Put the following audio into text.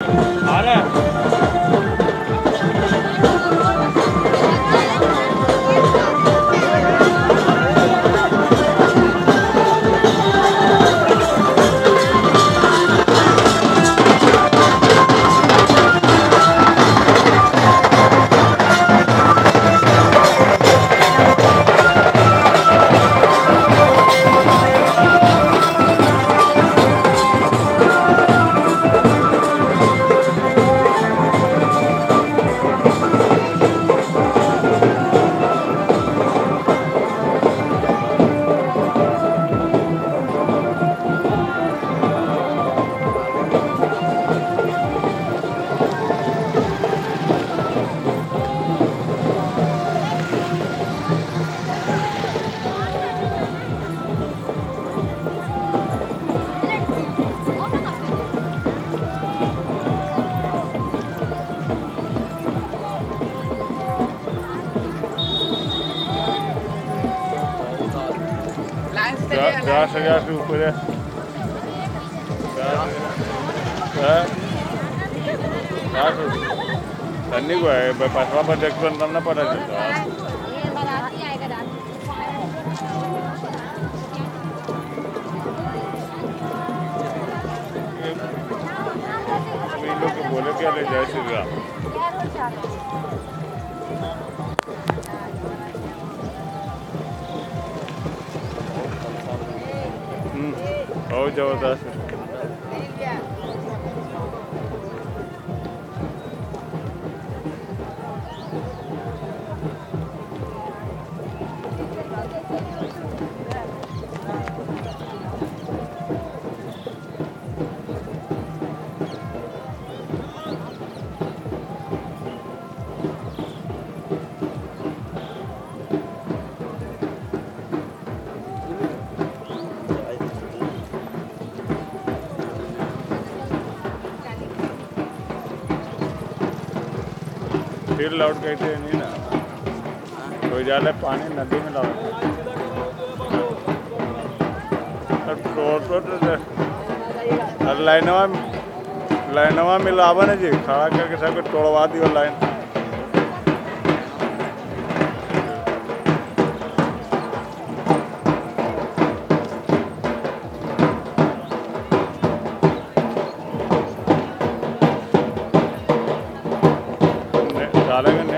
आ रहा है। Gás ऊपर है। तन्नी को है पासवा पर देख कर ना पड़ा चलता। इन लोग को बोले क्या ले जाए सीधा। बहुत जबरदस्त है। फिर लौट गए थे नहीं ना, कोई जाले पानी नदी में लौट लाइनवा मिलावा ना जी, खड़ा करके सबको तोड़वा दियो लाइन। डालेंगे